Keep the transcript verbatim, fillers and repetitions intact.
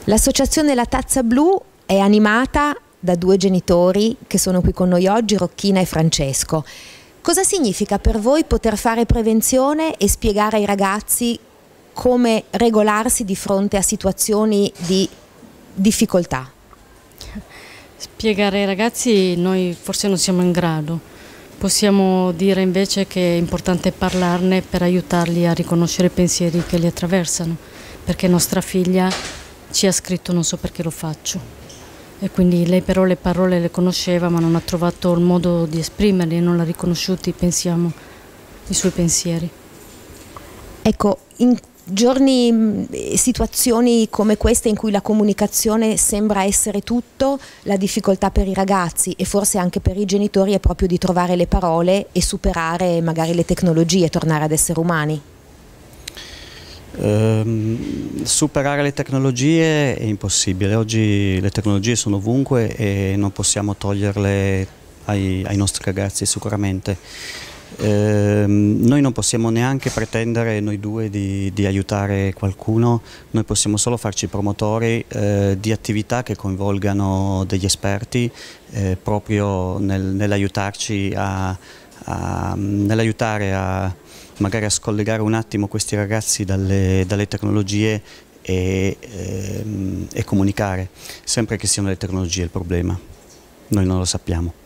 L'associazione La Tazza Blu è animata da due genitori che sono qui con noi oggi, Rocchina e Francesco. Cosa significa per voi poter fare prevenzione e spiegare ai ragazzi come regolarsi di fronte a situazioni di difficoltà? Spiegare ai ragazzi noi forse non siamo in grado, possiamo dire invece che è importante parlarne per aiutarli a riconoscere i pensieri che li attraversano, perché nostra figlia ci ha scritto non so perché lo faccio e quindi lei però le parole le conosceva ma non ha trovato il modo di esprimerli e non l'ha riconosciuti, pensiamo, i suoi pensieri. Ecco, in giorni, situazioni come queste in cui la comunicazione sembra essere tutto, la difficoltà per i ragazzi e forse anche per i genitori è proprio di trovare le parole e superare magari le tecnologie, tornare ad essere umani. Uh, superare le tecnologie è impossibile, oggi le tecnologie sono ovunque e non possiamo toglierle ai, ai nostri ragazzi sicuramente. Uh, noi non possiamo neanche pretendere noi due di, di aiutare qualcuno, noi possiamo solo farci promotori uh, di attività che coinvolgano degli esperti uh, proprio nel, nell'aiutarci a, a, nell'aiutare a magari a scollegare un attimo questi ragazzi dalle, dalle tecnologie e, ehm, e comunicare, sempre che siano le tecnologie il problema, noi non lo sappiamo.